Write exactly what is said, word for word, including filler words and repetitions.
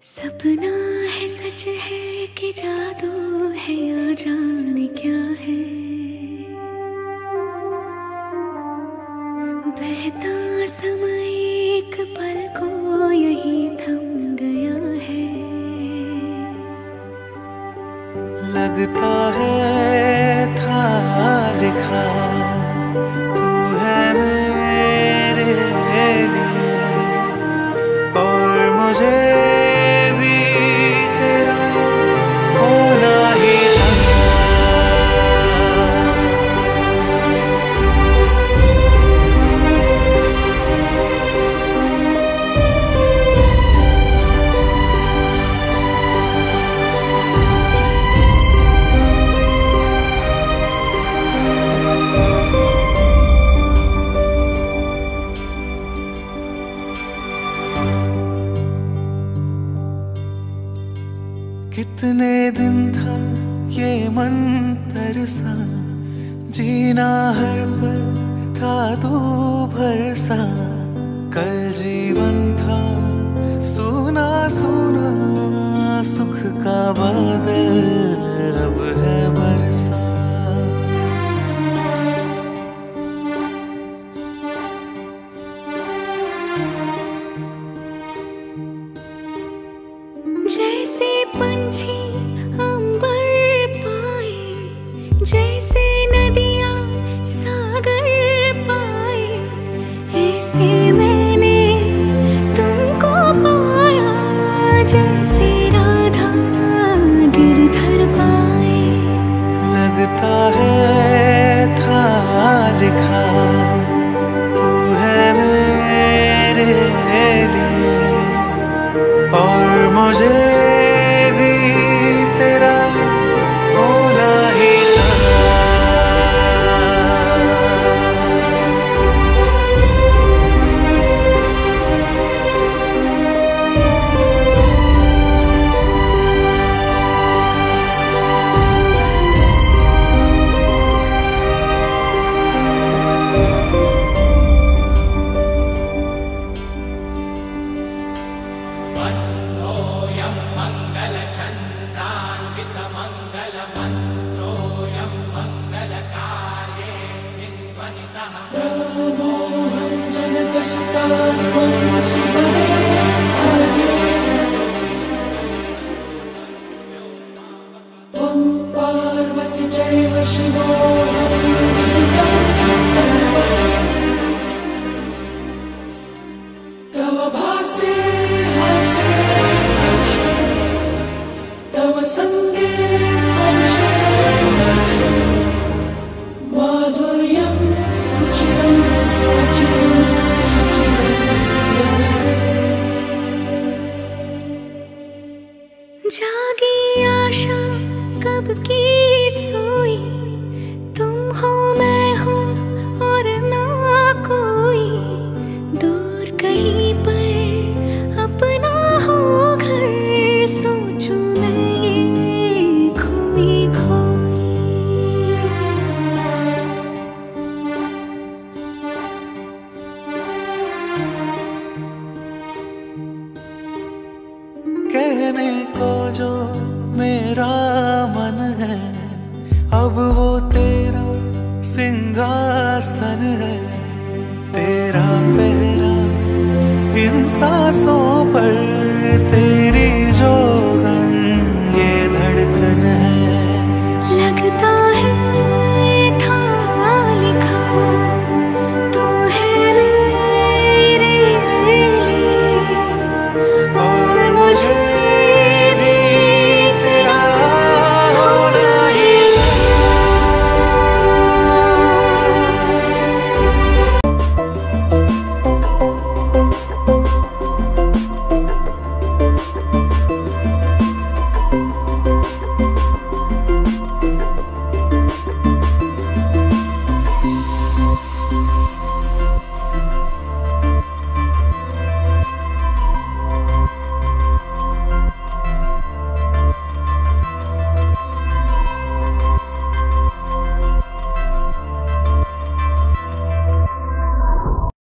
सपना है सच है कि जादू है या जाने क्या है। बहता समय एक पल को यही थम गया है। लगता है था लिखा तू है मेरे लिए और मुझे कितने दिन था ये मन तरसा, जीना हर पल था तू भरसा। कल जीवन था सुना सुना, सुख का बादल अब है बरसा। जैसे पंछी अंबर पाए, जैसे नदियां सागर पाए, ऐसे मैंने तुमको पाया। जैसे राधा गिरधर पाए। लगता है था लिखा तू है मेरे लिए और मुझे जागी आशा कब की सोई, तुम हो मैं हूँ और ना कोई। दूर कहीं पर अपना हो घर, सोचूं मैं ये खोई खोई। कहने को जो मेरा मन है, अब वो तेरा सिंहासन है। तेरा पहरा इन सांसों पर